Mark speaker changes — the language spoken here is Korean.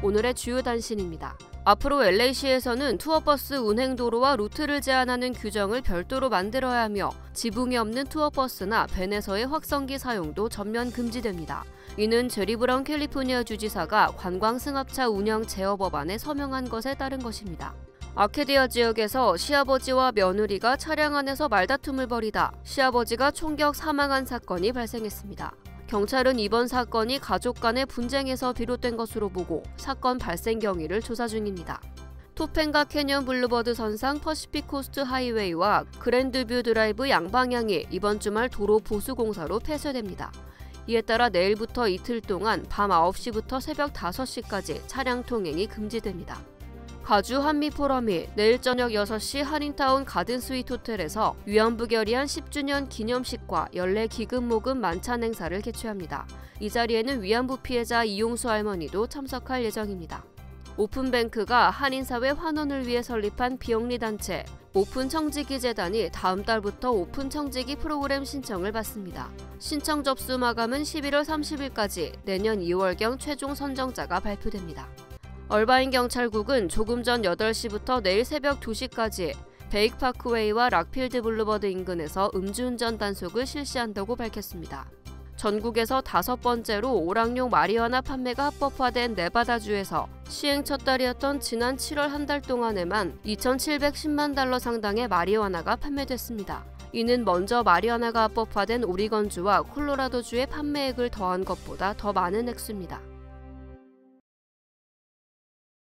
Speaker 1: 오늘의 주요 단신입니다. 앞으로 LA시에서는 투어버스 운행도로와 루트를 제한하는 규정을 별도로 만들어야 하며 지붕이 없는 투어버스나 밴에서의 확성기 사용도 전면 금지됩니다. 이는 제리 브라운 캘리포니아 주지사가 관광승합차 운영 제어 법안에 서명한 것에 따른 것입니다. 아케디아 지역에서 시아버지와 며느리가 차량 안에서 말다툼을 벌이다 시아버지가 총격 사망한 사건이 발생했습니다. 경찰은 이번 사건이 가족 간의 분쟁에서 비롯된 것으로 보고 사건 발생 경위를 조사 중입니다. 토펜가 캐년 블루버드 선상 퍼시픽 코스트 하이웨이와 그랜드뷰 드라이브 양방향이 이번 주말 도로 보수 공사로 폐쇄됩니다. 이에 따라 내일부터 이틀 동안 밤 9시부터 새벽 5시까지 차량 통행이 금지됩니다. 가주 한미포럼이 내일 저녁 6시 한인타운 가든스위트 호텔에서 위안부 결의안 10주년 기념식과 연례 기금 모금 만찬 행사를 개최합니다. 이 자리에는 위안부 피해자 이용수 할머니도 참석할 예정입니다. 오픈뱅크가 한인사회 환원을 위해 설립한 비영리단체 오픈청지기 재단이 다음 달부터 오픈청지기 프로그램 신청을 받습니다. 신청 접수 마감은 11월 30일까지 내년 2월경 최종 선정자가 발표됩니다. 얼바인 경찰국은 조금 전 8시부터 내일 새벽 2시까지 베이크파크웨이와 락필드 블루버드 인근에서 음주운전 단속을 실시한다고 밝혔습니다. 전국에서 5번째로 오락용 마리화나 판매가 합법화된 네바다주에서 시행 첫 달이었던 지난 7월 한 달 동안에만 2,710만 달러 상당의 마리화나가 판매됐습니다. 이는 먼저 마리화나가 합법화된 오리건주와 콜로라도주의 판매액을 더한 것보다 더 많은 액수입니다.